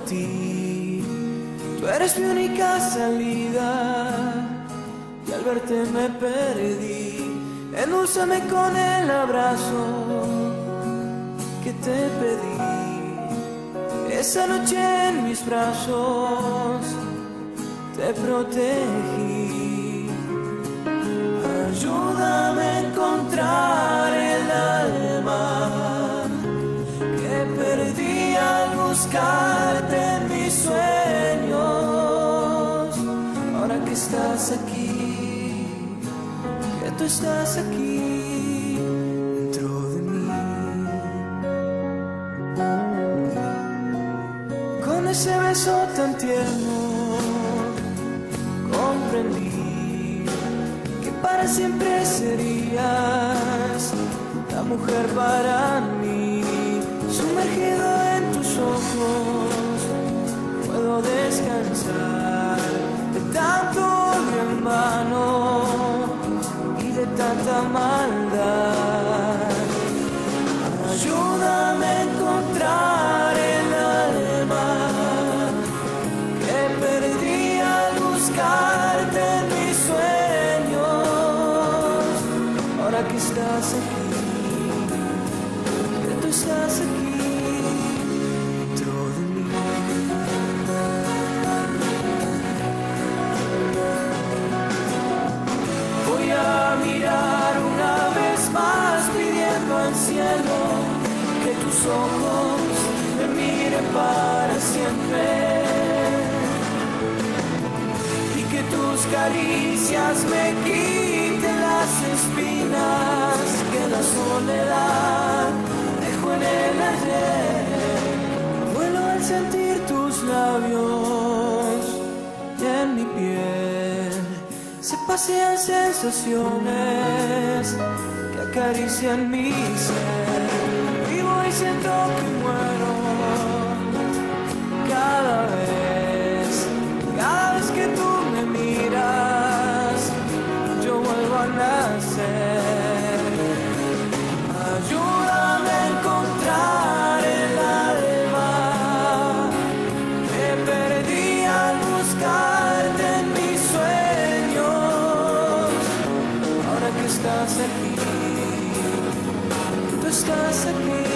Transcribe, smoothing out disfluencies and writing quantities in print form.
ti. Tú eres mi única salida y al verte me perdí. Endulzame con el abrazo que te pedí. Esa noche en mis brazos te protegí. Ayúdame a encontrar el alma que perdí al buscarte en mis sueños. Ahora que estás aquí, que tú estás aquí dentro de mí. Con ese beso tan tierno comprendí que para siempre serías la mujer para mí. Sumergido en tus ojos puedo descansar de tanto odio en vano y de tanta maldad. Ayúdame a encontrar el alma que perdí al buscarte en mis sueños. Ahora que estás aquí, que tú estás aquí dentro de mí. Voy a mirar una vez más pidiendo al cielo que tus ojos me miren para siempre y que tus caricias me quiten las espinas que la soledad dejó en el ayer. Vuelo al sentir tus labios y en mi piel se pasean sensaciones que acarician mi ser. Vivo y siento que muero cada vez que tú me miras, yo vuelvo a nacer. Ayúdame a encontrar el alma que perdí al buscarte en mis sueños. Ahora que estás aquí, tú estás aquí.